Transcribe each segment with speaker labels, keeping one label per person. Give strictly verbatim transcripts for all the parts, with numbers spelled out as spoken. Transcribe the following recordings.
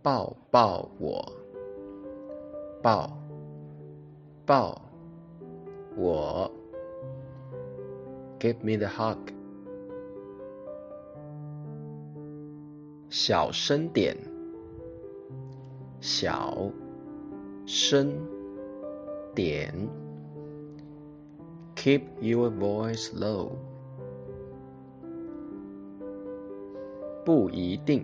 Speaker 1: 抱抱我，抱抱我 Give me the hug。 小声点，小声点 Keep your voice low。 不一定，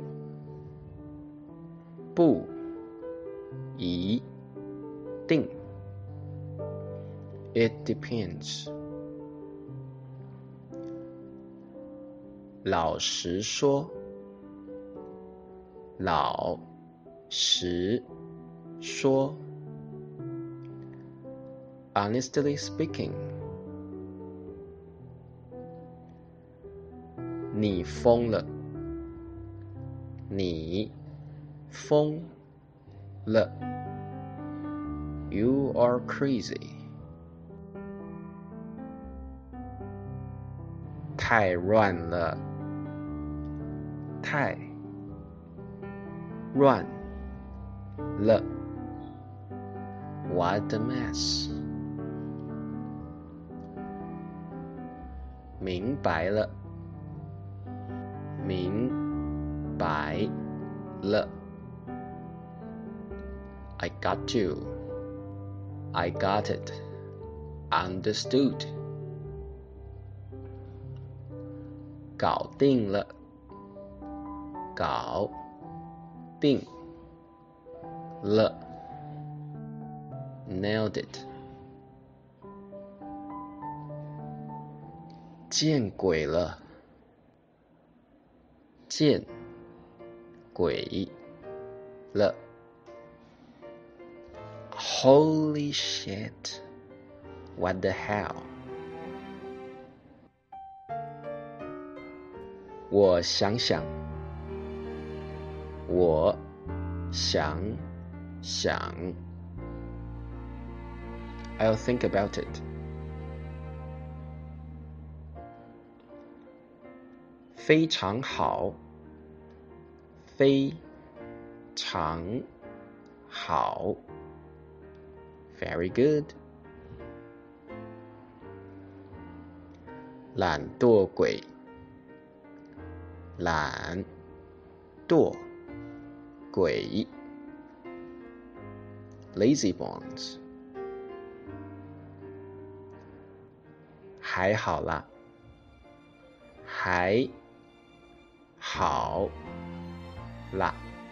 Speaker 1: 不一定 It depends。 老实说，老实说 Honestly speaking。 你疯了，你疯了 You are crazy。 太乱了，太乱了 What a mess。 明白了，明白了 I got you， I got it， understood。 搞定了，搞定了 Nailed it。 见鬼了，见鬼了 Holy shit， What the hell。 我想想，我想想 I'll think about it。 非常好，非常好 Very good。 懒惰鬼，懒惰鬼 Lazy bones。 还好啦，还好啦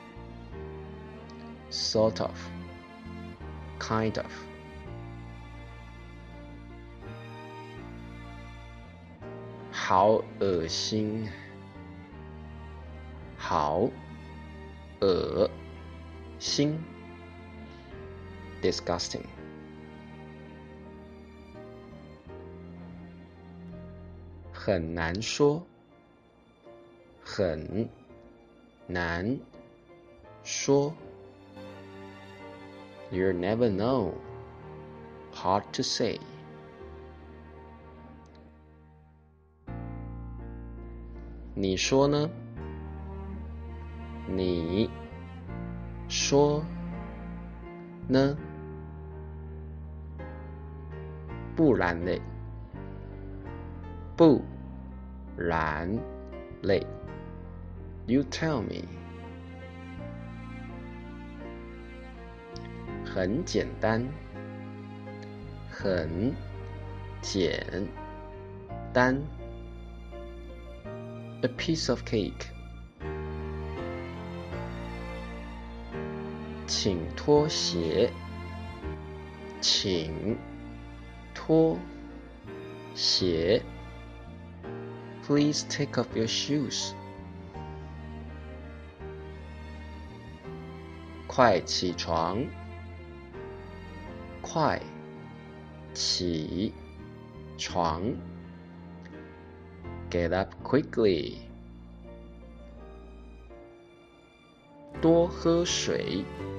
Speaker 1: Sort of， kind of。 好恶心，好恶心 Disgusting。 很难说，很难说 You'll never know， Hard to say。 你说呢？你说呢？不然嘞，不然嘞 You tell me。 很简单，很简单 A piece of cake。 请脱鞋，请脱鞋 Please take off your shoes。 快起床，快起床 Get up quickly。 多喝水，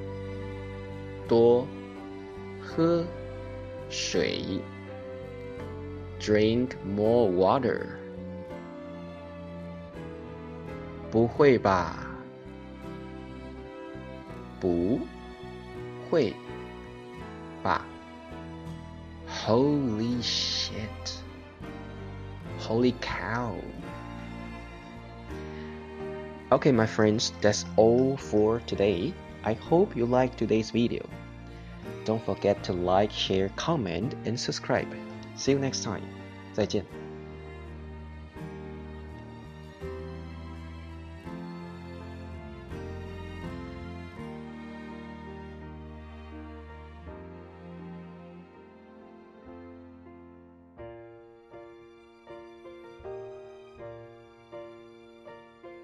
Speaker 1: 多喝水 Drink more water。 不会吧， 不会吧 Holy shit. Holy cow. Okay, my friends, that's all for today. I hope you liked today's video. Don't forget to like, share, comment, and subscribe. See you next time. 再见。